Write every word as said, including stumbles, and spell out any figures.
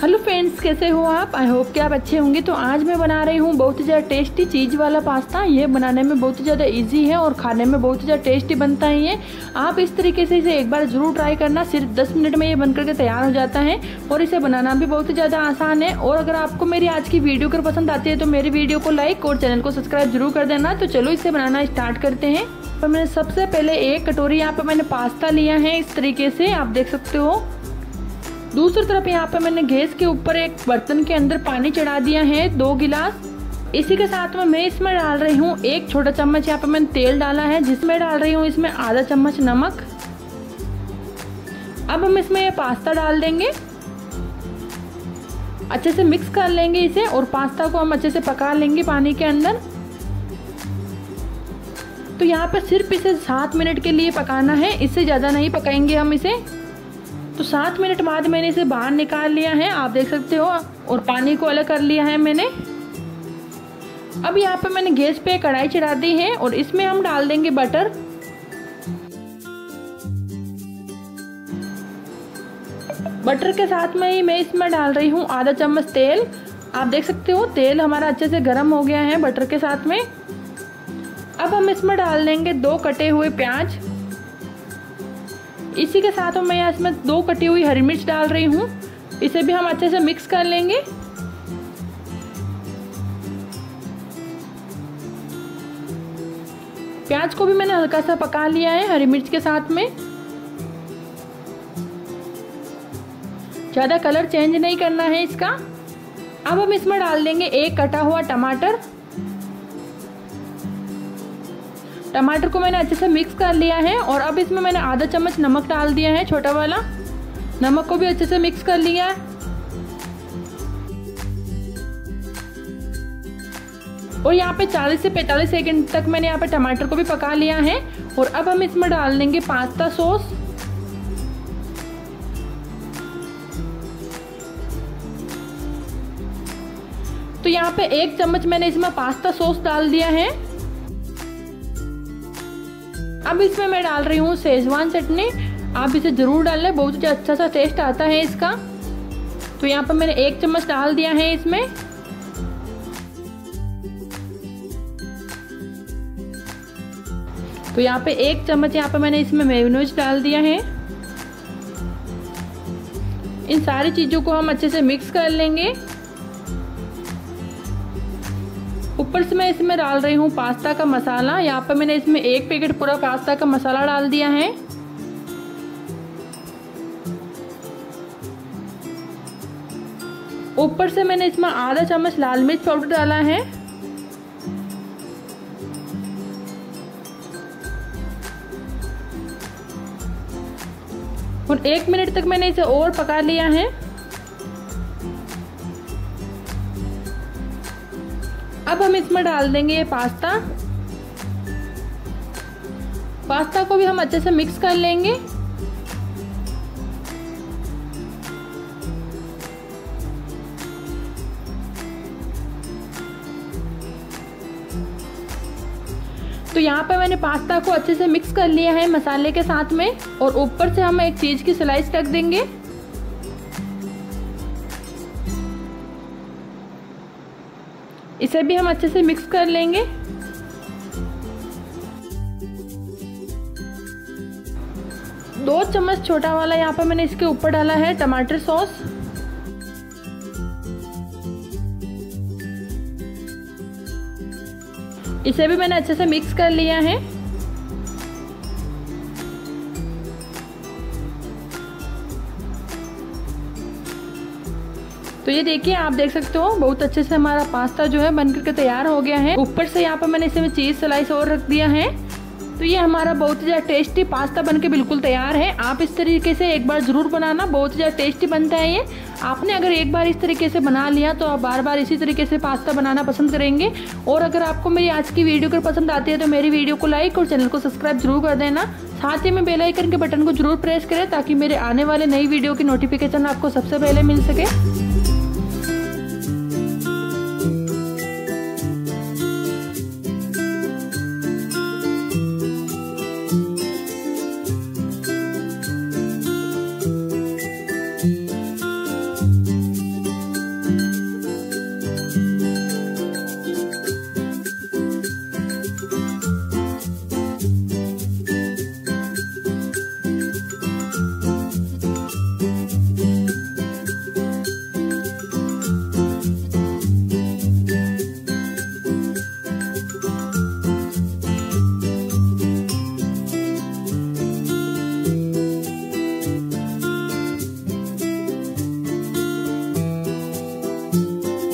Hello friends, कैसे हो आप? आई होप कि आप अच्छे होंगे। तो आज मैं बना रही हूँ बहुत ही ज़्यादा टेस्टी चीज़ वाला पास्ता। ये बनाने में बहुत ही ज़्यादा इजी है और खाने में बहुत ही ज़्यादा टेस्टी बनता है ये। आप इस तरीके से इसे एक बार ज़रूर ट्राई करना। सिर्फ दस मिनट में ये बनकर के तैयार हो जाता है और इसे बनाना भी बहुत ही ज़्यादा आसान है। और अगर आपको मेरी आज की वीडियो अगर पसंद आती है तो मेरी वीडियो को लाइक और चैनल को सब्सक्राइब जरूर कर देना। तो चलो इसे बनाना स्टार्ट करते हैं। तो मैंने सबसे पहले एक कटोरी यहाँ पे मैंने पास्ता लिया है, इस तरीके से आप देख सकते हो। दूसरी तरफ यहाँ पे मैंने गैस के ऊपर एक बर्तन के अंदर पानी चढ़ा दिया है, दो गिलास। इसी के साथ में मैं इसमें डाल रही हूँ एक छोटा चम्मच यहाँ पे मैंने तेल डाला है, जिसमें डाल रही हूँ इसमें आधा चम्मच नमक। अब हम इसमें ये पास्ता डाल देंगे, अच्छे से मिक्स कर लेंगे इसे और पास्ता को हम अच्छे से पका लेंगे पानी के अंदर। तो यहाँ पे सिर्फ इसे सात मिनट के लिए पकाना है, इससे ज़्यादा नहीं पकाएंगे हम इसे। तो सात मिनट बाद मैंने इसे बाहर निकाल लिया है, आप देख सकते हो, और पानी को अलग कर लिया है मैंने। अब यहाँ पे मैंने गैस पे कढ़ाई चढ़ा दी है और इसमें हम डाल देंगे बटर। बटर के साथ में ही मैं इसमें डाल रही हूँ आधा चम्मच तेल। आप देख सकते हो तेल हमारा अच्छे से गर्म हो गया है बटर के साथ में। अब हम इसमें डाल देंगे दो कटे हुए प्याज। इसी के साथ में मैं इसमें दो कटी हुई हरी मिर्च डाल रही हूँ, इसे भी हम अच्छे से मिक्स कर लेंगे। प्याज को भी मैंने हल्का सा पका लिया है हरी मिर्च के साथ में। ज़्यादा कलर चेंज नहीं करना है इसका। अब हम इसमें डाल देंगे एक कटा हुआ टमाटर। टमाटर को मैंने अच्छे से मिक्स कर लिया है और अब इसमें मैंने आधा चम्मच नमक डाल दिया है, छोटा वाला। नमक को भी अच्छे से मिक्स कर लिया है और यहाँ पे चालीस से पैंतालीस सेकंड तक मैंने यहाँ पे टमाटर को भी पका लिया है। और अब हम इसमें डाल देंगे पास्ता सॉस। तो यहाँ पे एक चम्मच मैंने इसमें पास्ता सॉस डाल दिया है। अब इसमें मैं डाल रही हूँ शेजवान चटनी। आप इसे जरूर डाल लें, बहुत ही अच्छा सा टेस्ट आता है इसका। तो यहाँ पर मैंने एक चम्मच डाल दिया है इसमें। तो यहाँ पे एक चम्मच यहाँ पे मैंने इसमें मेयोनीज डाल दिया है। इन सारी चीजों को हम अच्छे से मिक्स कर लेंगे। ऊपर से मैं इसमें डाल रही हूँ पास्ता का मसाला। यहाँ पर मैंने इसमें एक पैकेट पूरा पास्ता का मसाला डाल दिया है। ऊपर से मैंने इसमें आधा चम्मच लाल मिर्च पाउडर डाला है। और एक मिनट तक मैंने इसे और पका लिया है। अब हम इसमें डाल देंगे ये पास्ता। पास्ता को भी हम अच्छे से मिक्स कर लेंगे। तो यहाँ पे मैंने पास्ता को अच्छे से मिक्स कर लिया है मसाले के साथ में और ऊपर से हम एक चीज की स्लाइस रख देंगे। इसे भी हम अच्छे से मिक्स कर लेंगे। दो चम्मच छोटा वाला यहाँ पर मैंने इसके ऊपर डाला है टमाटर सॉस। इसे भी मैंने अच्छे से मिक्स कर लिया है। तो ये देखिए, आप देख सकते हो बहुत अच्छे से हमारा पास्ता जो है बनकर के तैयार हो गया है। ऊपर से यहाँ पर मैंने इसमें चीज स्लाइस और रख दिया है। तो ये हमारा बहुत ही ज़्यादा टेस्टी पास्ता बनके बिल्कुल तैयार है। आप इस तरीके से एक बार ज़रूर बनाना, बहुत ही ज़्यादा टेस्टी बनता है ये। आपने अगर एक बार इस तरीके से बना लिया तो आप बार बार इसी तरीके से पास्ता बनाना पसंद करेंगे। और अगर आपको मेरी आज की वीडियो अगर पसंद आती है तो मेरी वीडियो को लाइक और चैनल को सब्सक्राइब जरूर कर देना। साथ ही में बेल आइकन के बटन को जरूर प्रेस करें ताकि मेरे आने वाले नई वीडियो की नोटिफिकेशन आपको सबसे पहले मिल सके।